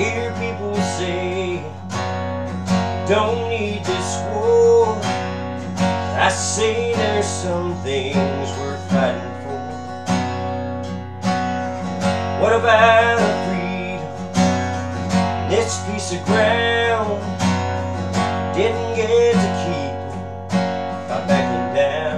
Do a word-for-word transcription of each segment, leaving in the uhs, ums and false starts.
hear people say, don't need this war. I say there's some things worth fighting for. What about our freedom? This piece of ground didn't get to keep by backing down.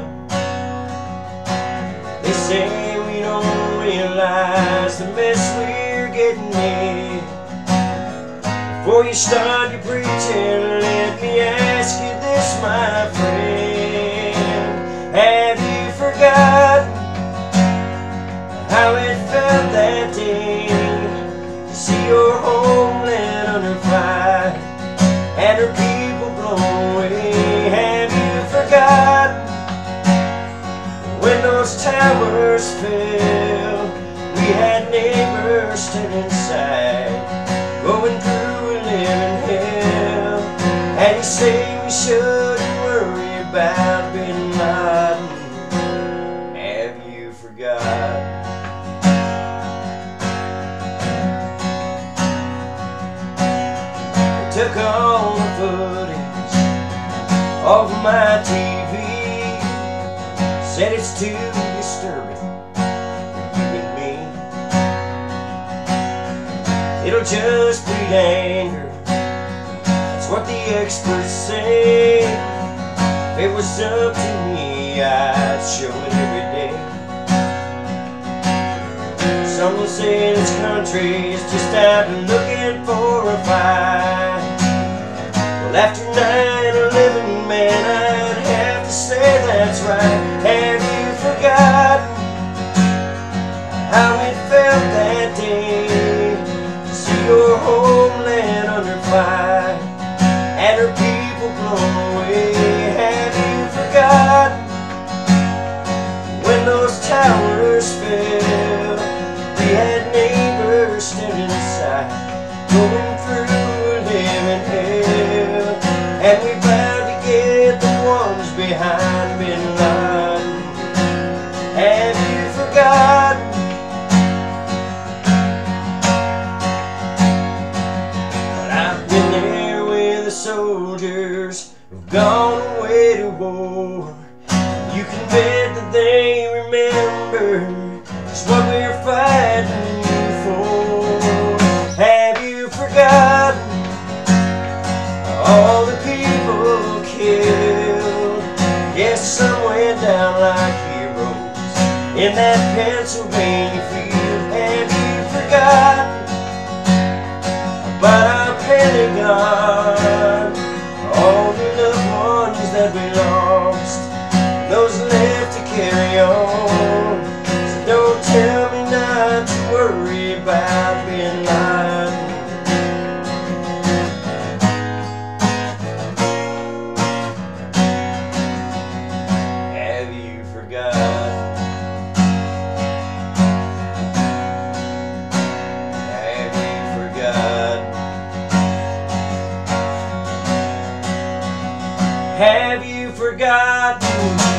They say we don't realize the mess we're getting in. Before you start your preaching, let me ask you this, my friend. Have you forgotten how it felt that day to see your homeland under fire and her people blown away? Have you forgotten when those towers fell? We had neighbors standing inside, going through a living hell. And you say we shouldn't worry about Bin Laden. Have you forgotten? They took all the footage off of my T V, said it's too disturbing for you and me. It'll just breed anger, that's what the experts say. If it was up to me, I'd show it every day. Some will say this country is just out looking for a fight. Well, after nine eleven, man, I'd have to say that's right. Have you forgotten how it felt that day to see your homeland under fire and her people blown away? Have you forgotten when those towers fell? We had neighbors standing inside, going through a living hell. And we vowed to get the ones behind Bin Laden. Have you forgotten? But I've been there with the soldiers who've gone away to war. You can bet that they remember just what we're fighting for. Have you forgotten all the people killed? Yes, some went down like heroes in that Pennsylvania field. Have you forgotten about our Pentagon, all the loved ones that we lost, those left to carry on? So don't tell me not to worry about Bin Laden. Have you forgotten? Have you forgotten? Have you forgotten?